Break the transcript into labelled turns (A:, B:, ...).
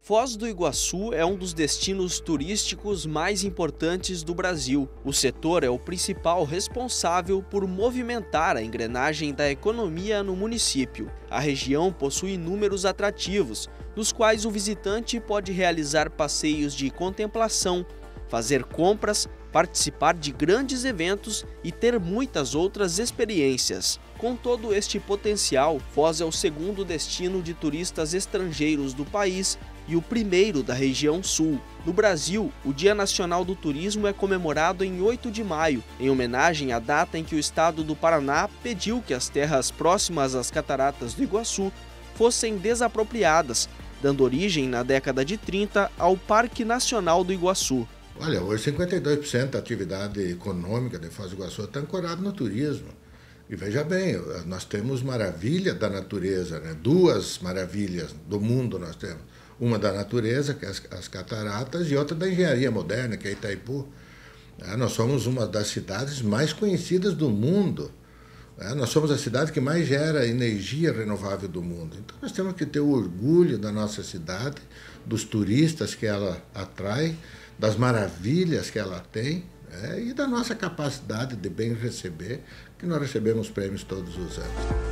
A: Foz do Iguaçu é um dos destinos turísticos mais importantes do Brasil. O setor é o principal responsável por movimentar a engrenagem da economia no município. A região possui inúmeros atrativos, nos quais o visitante pode realizar passeios de contemplação, fazer compras, participar de grandes eventos e ter muitas outras experiências. Com todo este potencial, Foz é o segundo destino de turistas estrangeiros do país e o primeiro da região sul. No Brasil, o Dia Nacional do Turismo é comemorado em 8 de maio, em homenagem à data em que o estado do Paraná pediu que as terras próximas às Cataratas do Iguaçu fossem desapropriadas, dando origem, na década de 30, ao Parque Nacional do Iguaçu.
B: Olha, hoje 52% da atividade econômica de Foz do Iguaçu está ancorada no turismo. E veja bem, nós temos maravilha da natureza, né? Duas maravilhas do mundo nós temos. Uma da natureza, que é as cataratas, e outra da engenharia moderna, que é Itaipu. Nós somos uma das cidades mais conhecidas do mundo. Nós somos a cidade que mais gera energia renovável do mundo. Então nós temos que ter o orgulho da nossa cidade, dos turistas que ela atrai, das maravilhas que ela tem, e da nossa capacidade de bem receber, que nós recebemos prêmios todos os anos.